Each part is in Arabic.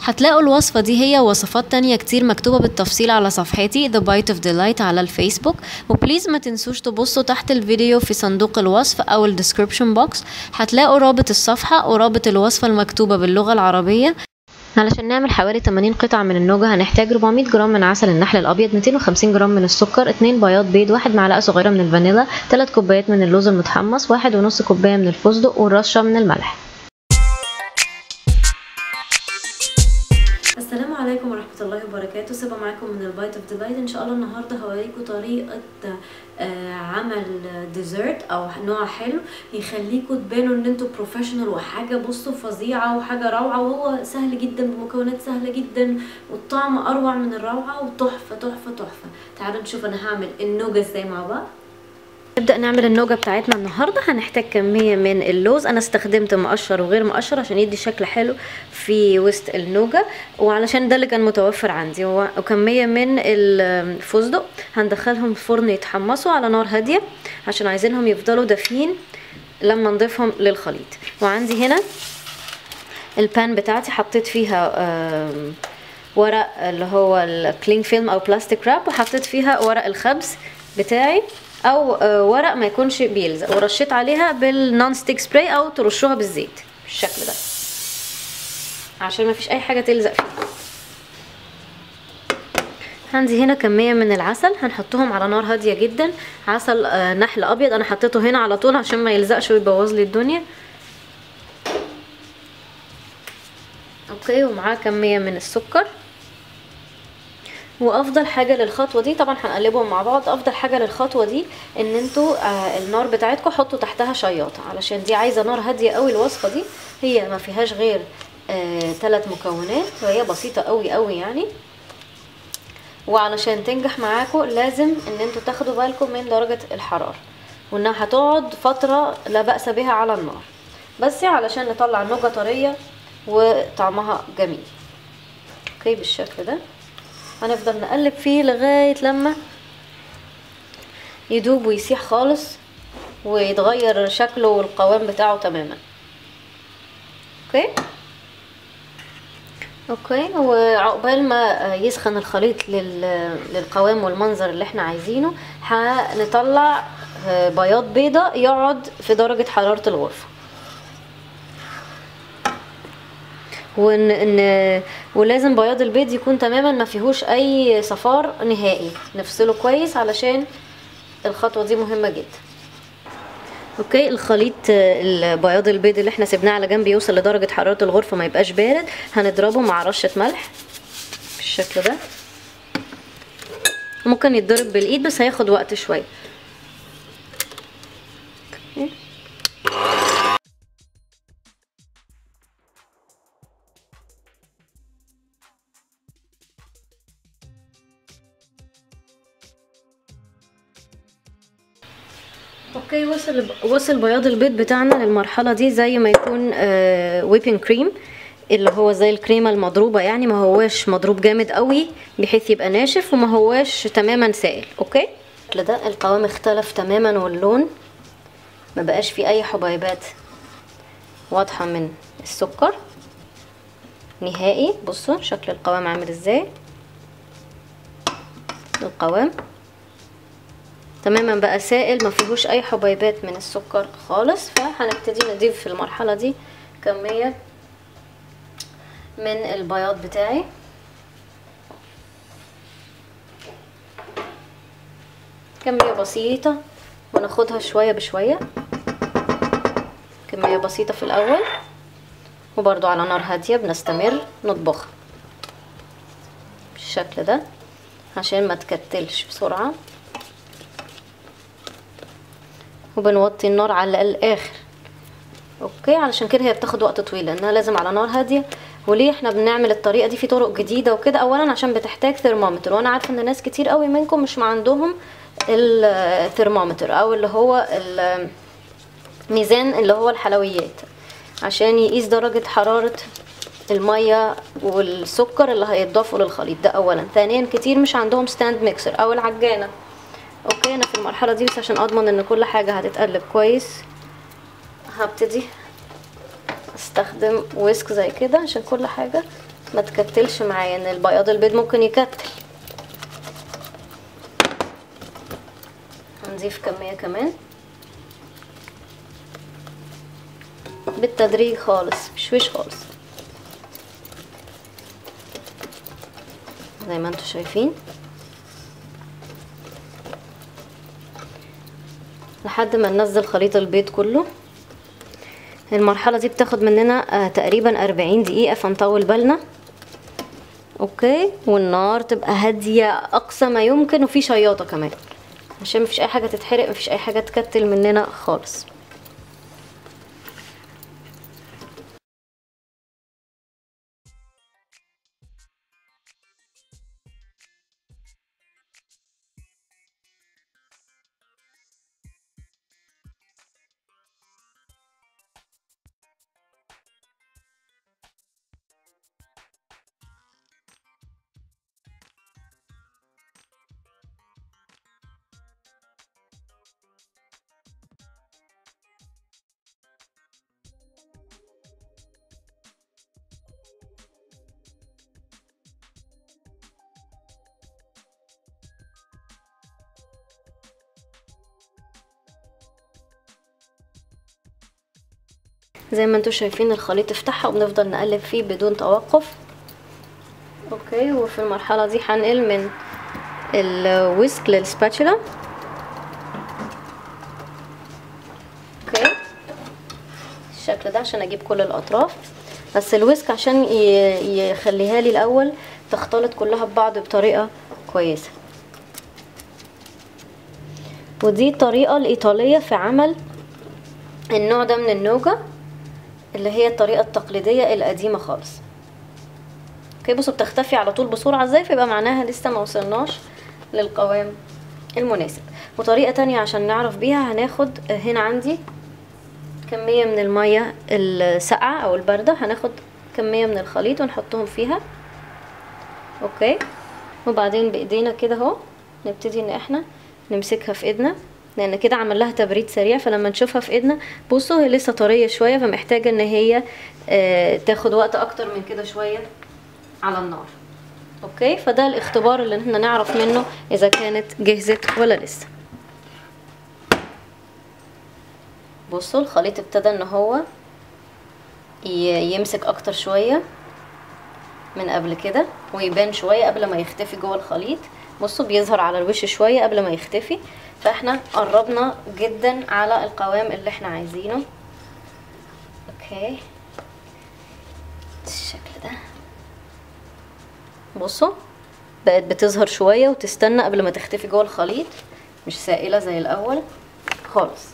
هتلاقوا الوصفة دي هي وصفات تانية كتير مكتوبة بالتفصيل على صفحتي The Bite of Delight على الفيسبوك. وبليز ما تنسوش تبصوا تحت الفيديو في صندوق الوصف او الديسكريبشن بوكس، هتلاقوا رابط الصفحة ورابط الوصفة المكتوبة باللغة العربية. علشان نعمل حوالي 80 قطعة من النوجة هنحتاج 400 جرام من عسل النحل الأبيض، 250 جرام من السكر، 2 بياض بيض، 1 معلقة صغيرة من الفانيلا، 3 كوبايات من اللوز المتحمص، 1.5 كوباية من الفستق، ورشة من الملح. السلام عليكم ورحمة الله وبركاته. سيبا معاكم من البايت اوف ديلايت. ان شاء الله النهارده هوريكم طريقة عمل ديزرت او نوع حلو يخليكم تبانوا ان انتوا بروفيشنال، وحاجة بصوا فظيعة وحاجة روعة، وهو سهل جدا بمكونات سهلة جدا، والطعم اروع من الروعة وتحفة تحفة تحفة. تعالوا نشوف انا هعمل النوجة ازاي مع بعض. نبدأ نعمل النوجة بتاعتنا النهاردة. هنحتاج كمية من اللوز، انا استخدمت مقشر وغير مقشر عشان يدي شكل حلو في وسط النوجة، وعلشان ده اللي كان متوفر عندي. وكمية من الفستق هندخلهم الفرن يتحمصوا على نار هادية عشان عايزينهم يفضلوا دافيين لما نضيفهم للخليط. وعندي هنا البان بتاعتي حطيت فيها ورق اللي هو الكلينج فيلم او بلاستيك راب، وحطيت فيها ورق الخبز بتاعي او ورق ما يكونش بيلزق، ورشيت عليها بالنون ستيك سبراي او ترشوها بالزيت بالشكل ده عشان ما فيش اي حاجه تلزق فيها. عندي هنا كميه من العسل هنحطهم على نار هاديه جدا، عسل نحل ابيض، انا حطيته هنا على طول عشان ما يلزقش ويبوظ لي الدنيا. اوكي، ومعاه كميه من السكر. وافضل حاجه للخطوه دي طبعا هنقلبهم مع بعض. افضل حاجه للخطوه دي ان انتوا النار بتاعتكم حطوا تحتها شياطه، علشان دي عايزه نار هاديه قوي. الوصفه دي هي ما فيهاش غير 3 مكونات، وهي بسيطه قوي قوي يعني. وعلشان تنجح معاكم لازم ان انتوا تاخدوا بالكم من درجه الحراره، وانها هتقعد فتره لا باس بها على النار، بس علشان نطلع النوجه طريه وطعمها جميل. اوكي بالشكل ده هنفضل نقلب فيه لغاية لما يدوب ويسيح خالص ويتغير شكله والقوام بتاعه تماما. اوكي وعقبال ما يسخن الخليط للقوام والمنظر اللي احنا عايزينه، هنطلع بياض بيضة يقعد في درجة حرارة الغرفة. ولازم بياض البيض يكون تماما ما فيهوش اي صفار نهائي، نفصله كويس علشان الخطوه دي مهمه جدا. اوكي، الخليط البياض البيض اللي احنا سيبناه على جنب يوصل لدرجه حراره الغرفه ما يبقاش بارد، هنضربه مع رشه ملح بالشكل ده. ممكن يتضرب بالايد بس هياخد وقت شويه. اوكي، وصل بياض البيض بتاعنا للمرحله دي زي ما يكون ويبنج كريم، اللي هو زي الكريمه المضروبه يعني، ما هواش مضروب جامد قوي بحيث يبقى ناشف، وما هواش تماما سائل. اوكي ده القوام اختلف تماما، واللون ما بقاش فيه اي حبيبات واضحه من السكر نهائي. بصوا شكل القوام عامل ازاي، القوام تماما بقى سائل ما فيهوش اي حبيبات من السكر خالص. فهنبتدي نضيف في المرحله دي كميه من البياض بتاعي، كميه بسيطه وناخدها شويه بشويه، كميه بسيطه في الاول، وبرضو على نار هاديه بنستمر نطبخها بالشكل ده عشان ما تكتلش بسرعه، وبنوطي النار على الاخر. اوكي، علشان كده هي بتاخد وقت طويل لانها لازم على نار هاديه. وليه احنا بنعمل الطريقه دي؟ في طرق جديده وكده. اولا عشان بتحتاج ثرمومتر، وانا عارفه ان ناس كتير قوي منكم مش عندهم الثرمومتر او اللي هو الميزان اللي هو الحلويات عشان يقيس درجه حراره الميه والسكر اللي هيتضافوا للخليط ده. اولا ثانيا كتير مش عندهم ستاند ميكسر او العجانه. اوكي، انا في المرحله دي بس عشان اضمن ان كل حاجه هتتقلب كويس هبتدي استخدم ويسك زي كده عشان كل حاجه ما تكتلش معايا، ان البياض البيض ممكن يكتل. هنضيف كمية كمان بالتدريج خالص، بشويش خالص زي ما انتوا شايفين، لحد ما ننزل خليط البيض كله. المرحلة دي بتاخد مننا تقريبا 40 دقيقة، فنطول بالنا. اوكي، والنار تبقى هادية اقصى ما يمكن، وفي شياطة كمان عشان مفيش اي حاجة تتحرق، مفيش اي حاجة تكتل مننا خالص. زي ما انتوا شايفين الخليط افتحها، وبنفضل نقلب فيه بدون توقف. اوكي، وفي المرحلة دي هنقل من الويسك للسباتشولا. اوكي الشكل ده عشان اجيب كل الاطراف، بس الويسك عشان يخليها لي الاول تختلط كلها ببعض بطريقة كويسة. ودي الطريقة الايطالية في عمل النوع ده من النوجا، اللي هي الطريقة التقليدية القديمة خالص. اوكي بصوا بتختفي على طول بسرعة ازاي، فيبقى معناها لسه ما وصلناش للقوام المناسب. وطريقة تانية عشان نعرف بيها، هناخد هنا عندي كمية من المية الساقعة او الباردة، هناخد كمية من الخليط ونحطهم فيها. اوكي، وبعدين بايدينا كده اهو نبتدي ان احنا نمسكها في ايدنا، لان كده عمل لها تبريد سريع. فلما نشوفها في ايدنا بصوا هي لسه طريه شويه، فمحتاجه ان هي تاخد وقت اكتر من كده شويه على النار. اوكي، فده الاختبار اللي احنا نعرف منه اذا كانت جهزت ولا لسه. بصوا الخليط ابتدى ان هو يمسك اكتر شويه من قبل كده، ويبان شويه قبل ما يختفي جوه الخليط. بصوا بيظهر على الوش شويه قبل ما يختفي، فاحنا قربنا جدا على القوام اللي احنا عايزينه. اوكي الشكل ده بصوا بقت بتظهر شويه وتستنى قبل ما تختفي جوه الخليط، مش سائله زي الاول خالص.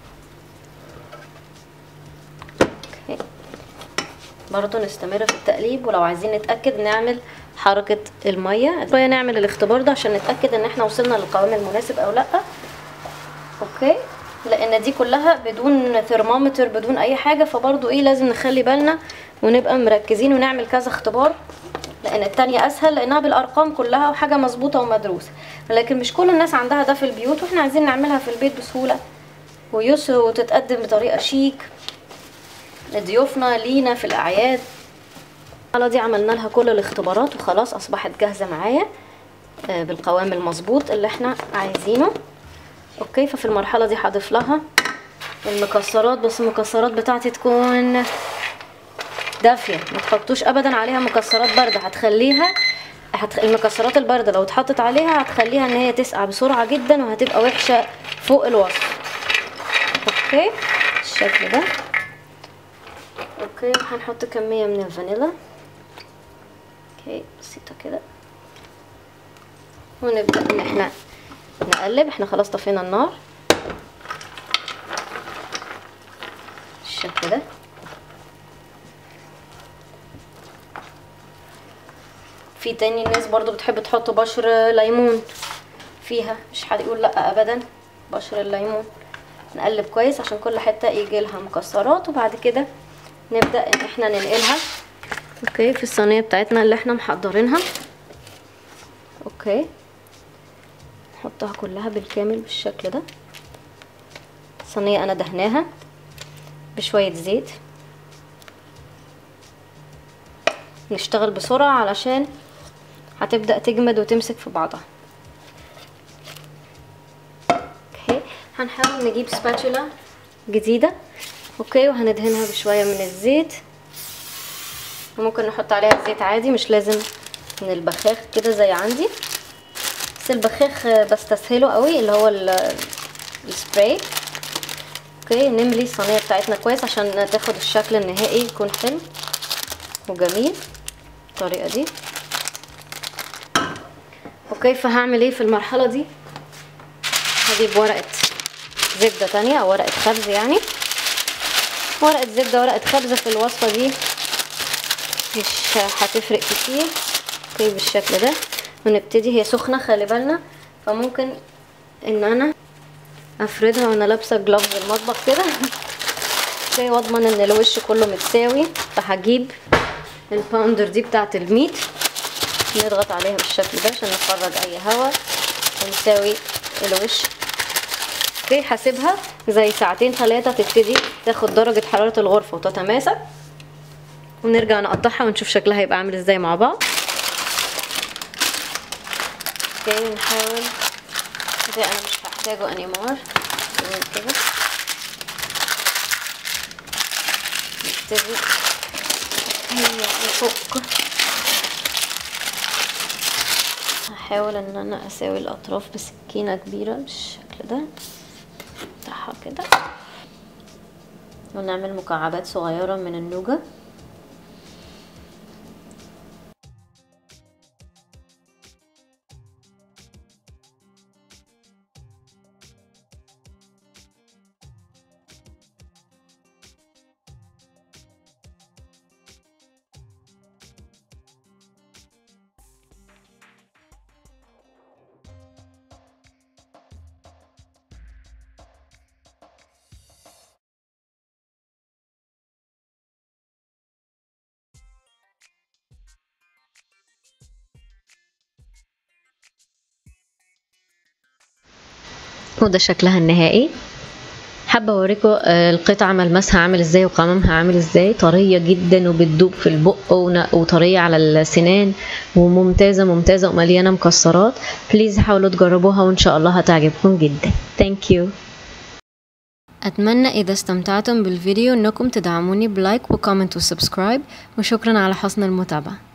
اوكي برضو نستمر في التقليب، ولو عايزين نتاكد نعمل حركه الميه شويه، نعمل الاختبار ده عشان نتاكد ان احنا وصلنا للقوام المناسب او لا. اوكي، لان دي كلها بدون ثرمومتر بدون اي حاجه، فبرضو ايه لازم نخلي بالنا ونبقى مركزين ونعمل كذا اختبار، لان التانية اسهل لانها بالارقام كلها وحاجه مظبوطه ومدروسه. لكن مش كل الناس عندها ده في البيوت، واحنا عايزين نعملها في البيت بسهوله ويسر، وتتقدم بطريقه شيك لضيوفنا لينا في الاعياد. الحاله دي عملنا لها كل الاختبارات وخلاص اصبحت جاهزه معايا بالقوام المظبوط اللي احنا عايزينه. اوكي، ففي المرحله دي هضيف لها المكسرات، بس المكسرات بتاعتي تكون دافيه، ما تحطوش ابدا عليها مكسرات بارده، هتخليها المكسرات البارده لو اتحطت عليها هتخليها ان هي تسقع بسرعه جدا، وهتبقى وحشه فوق الوصف. اوكي الشكل ده. اوكي هنحط كميه من الفانيلا. اوكي بسيطه كده، ونبدا ان احنا نقلب. احنا خلاص طفينا النار بالشكل ده. في تاني الناس برضو بتحب تحط بشر ليمون فيها، مش حد يقول لا ابدا. بشر الليمون نقلب كويس عشان كل حته يجي لها مكسرات، وبعد كده نبدا ان احنا ننقلها اوكي في الصينيه بتاعتنا اللي احنا محضرينها. اوكي نحطها كلها بالكامل بالشكل ده. صينيه انا دهناها بشويه زيت، نشتغل بسرعة علشان هتبدأ تجمد وتمسك في بعضها. اوكي هنحاول نجيب سباتولا جديدة. اوكي وهندهنها بشوية من الزيت، وممكن نحط عليها زيت عادي مش لازم من البخاخ كده زي عندي، بس البخاخ بستسهله قوي اللي هو السبراي. اوكي نملي الصينيه بتاعتنا كويس عشان تاخد الشكل النهائي يكون حلو وجميل بالطريقه دي. اوكي فهعمل ايه في المرحله دي؟ هجيب ورقه زبده تانية او ورقه خبز، يعني ورقه زبده ورقه خبز في الوصفه دي مش هتفرق كتير. اوكي بالشكل ده، ونبتدي. هي سخنه خلي بالنا، فممكن ان انا افردها وانا لابسه جلافز المطبخ كده. اوكي واضمن ان الوش كله متساوي. فهجيب الباوندر دي بتاعه الميت، نضغط عليها بالشكل ده عشان نخرج اي هواء ونساوي الوش. اوكي هسيبها زي ساعتين 3 تبتدي تاخد درجه حراره الغرفه وتتماسك، ونرجع نقطعها ونشوف شكلها هيبقى عامل ازاي مع بعض. اوكي نحاول كده، انا مش هحتاجه انيمار كده. نبتدي نفك. هحاول ان انا اساوي الاطراف بسكينه كبيره بالشكل ده، افتحها كده ونعمل مكعبات صغيره من النوجا. وده شكلها النهائي. حابه اوريكم القطعه ملمسها عامل ازاي وقوامها عامل ازاي. طريه جدا وبتدوب في البق وطريه على السنان وممتازه ممتازه ومليانه مكسرات. بليز حاولوا تجربوها وان شاء الله هتعجبكم جدا. ثانك يو. اتمنى اذا استمتعتم بالفيديو انكم تدعموني بلايك وكومنت وسبسكرايب، وشكرا على حسن المتابعه.